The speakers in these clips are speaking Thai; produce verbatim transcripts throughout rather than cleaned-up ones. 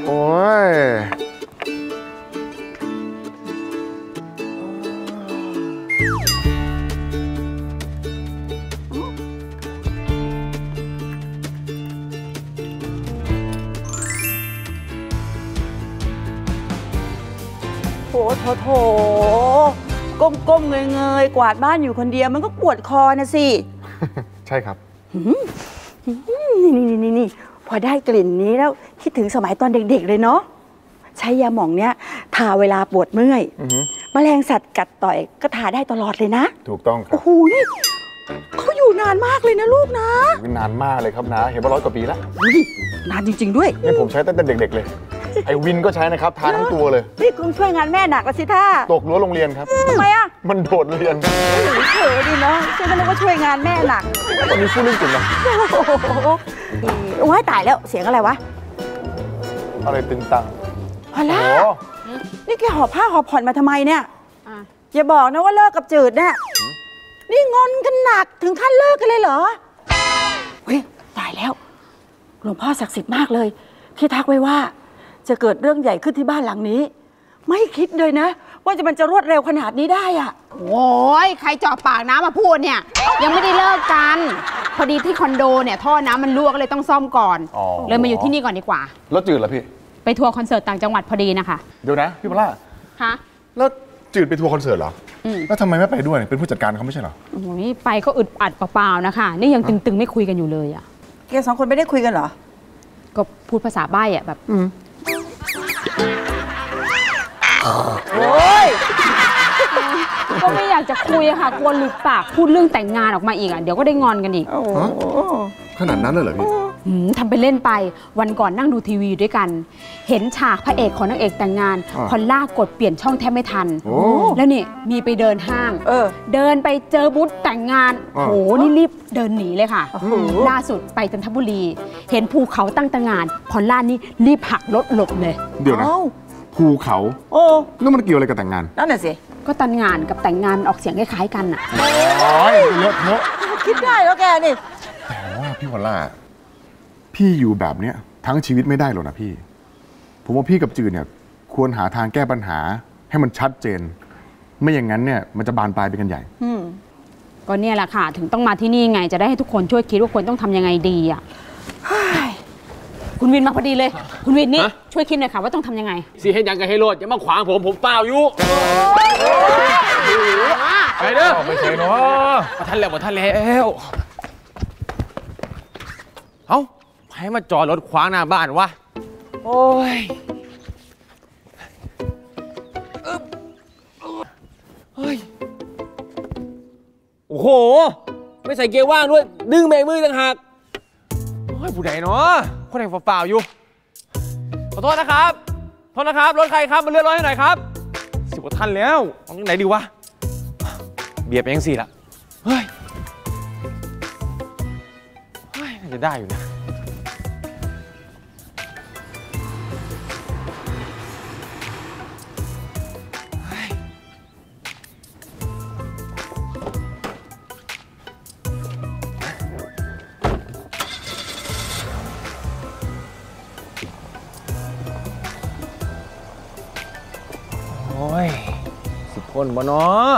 โอ้ยโถโถโถก้มๆเงยๆกวาดบ้านอยู่คนเดียวมันก็ปวดคอนะสิใช่ครับนี่นี่นี่นี่พอได้กลิ่นนี้แล้วคิดถึงสมัยตอนเด็กๆเลยเนาะใช้ยาหม่องเนี้ยทาเวลาปวดเมื่อยแมลงสัตว์กัดต่อยก็ทาได้ตลอดเลยนะถูกต้องครับโอ้โหนี่เขาอยู่นานมากเลยนะลูกนะนานมากเลยครับนะเห็นว่าร้อยกว่าปีแล้วนานจริงๆด้วยนี่ผมใช้ตั้งแต่เด็กๆเลยไอ้วินก็ใช้นะครับทาทั้งตัวเลยนี่คุณช่วยงานแม่หนักแล้วสิท่าตกรั้วโรงเรียนครับทำไมอ่ะมันโดดเรียนเฉยดีเนาะฉันก็นึกว่าช่วยงานแม่หนักตอนนี้พูดเรื่องจริงนะโอ้ยตายแล้วเสียงอะไรวะอะไรตึงตังพอละนี่แกหอบผ้าหอบผ่อนมาทำไมเนี่ยอย่าบอกนะว่าเลิกกับจืดเนี่ยนี่งอนกันหนักถึงขั้นเลิกกันเลยเหรอเฮ้ยตายแล้วหลวงพ่อศักดิ์สิทธิ์มากเลยที่ทักไว้ว่าจะเกิดเรื่องใหญ่ขึ้นที่บ้านหลังนี้ไม่คิดเลยนะว่าจะมันจะรวดเร็วขนาดนี้ได้อ่ะโอ้ยใครเจาะปากน้ำมาพูดเนี่ยยังไม่ได้เลิกกันพอดีที่คอนโดเนี่ยท่อน้ำมันรั่วก็เลยต้องซ่อมก่อนเลยมาอยู่ที่นี่ก่อนดีกว่าแล้วจืดล่ะพี่ไปทัวร์คอนเสิร์ตต่างจังหวัดพอดีนะคะเดี๋ยวนะพี่พล่าฮะแล้วจืดไปทัวร์คอนเสิร์ตเหรอแล้วทำไมไม่ไปด้วยเป็นผู้จัดการเขาไม่ใช่เหรอโอ้ยไปก็อึดอัดเปล่าๆนะคะนี่ยังตึงๆไม่คุยกันอยู่เลยอ่ะแกสองคนไม่ได้คุยกันเหรอก็พูดภาษาใบ้อ่ะแบบโอ้ยก็ไม่อยากจะคุยอะค่ะกลัวหลุดปากพูดเรื่องแต่งงานออกมาอีกอ่ะเดี๋ยวก็ได้งอนกันอีกขนาดนั้นเลยเหรอพี่ทำไปเล่นไปวันก่อนนั่งดูทีวีด้วยกันเห็นฉากพระเอกของนางเอกแต่งงานพอลล่ากดเปลี่ยนช่องแทบไม่ทันแล้วนี่มีไปเดินห้างเดินไปเจอบูธแต่งงานโหนี่รีบเดินหนีเลยค่ะล่าสุดไปจันทบุรีเห็นภูเขาตั้งแต่งงานพอลล่านี่รีบหักรถหลบเลยเดี๋ยวนะภูเขาโอ้แล้วมันเกี่ยวอะไรกับแต่งงานนั่นน่ะสิก็แต่งงานกับแต่งงานออกเสียงคล้ายๆกันอ่ะโอ้ยเลอะเทอะคิดได้แล้วแกนี่แต่ว่าพี่พอลล่าพี่อยู่แบบเนี้ยทั้งชีวิตไม่ได้หรอกนะพี่ผมว่าพี่กับจืดเนี่ยควรหาทางแก้ปัญหาให้มันชัดเจนไม่อย่างนั้นเนี่ยมันจะบานปลายไปกันใหญ่ก็เนี่ยแหละค่ะถึงต้องมาที่นี่ไงจะได้ให้ทุกคนช่วยคิดว่าควรต้องทำยังไงดีอ่ะคุณวินมาพอดีเลยคุณวินนี่ช่วยคิดหน่อยค่ะว่าต้องทำยังไงสิเห็นยังไงให้โลดอย่ามาขวางผมผมเปล่าอยู่ไปเด้อไม่ใช่เนาะมาทันแล้วมาทันแล้วเอ้าให้มาจอดรถขวางหน้าบ้านวะโอ้ยเฮ้ยโอ้โหไม่ใส่เกียร์ว่างด้วยดึงเบรกมือต่างหากโอ้ยผู้ใดเนาะคนไหนเปล่าอยู่ขอโทษนะครับโทษนะครับรถใครครับมาเลื่อนรถให้หน่อยครับสิบกว่าท่านแล้วเอาที่ไหนดีวะเบียดไปยังสี่ละเฮ้ยเฮ้ยน่าจะได้อยู่นะโอ้ยสิบคนบ่เนาะ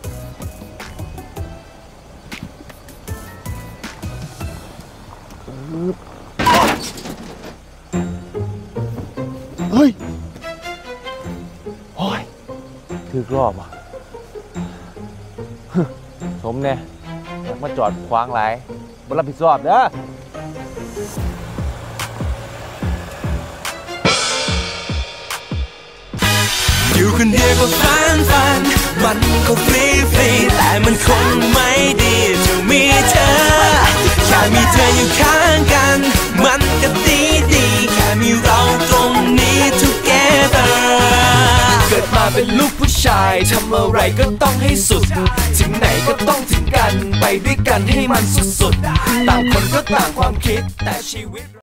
เฮ้ยโอ้ยถือรอบอ่ะสมเนี่ยอยากมาจอดขวางไรบ่รับผิดชอบเด้ออยู่คนเดียวก็ฟันฟันมันก็ฟรีฟรีแต่มันคงไม่ดีจะมีเธอแค่มีเธออยู่ข้างกันมันก็ดีดีแค่มีเราตรงนี้ together เกิดมาเป็นลูกผู้ชายทำอะไรก็ต้องให้สุดถึงไหนก็ต้องถึงกันไปด้วยกันให้มันสุดๆต่างคนก็ต่างความคิดแต่ชีวิต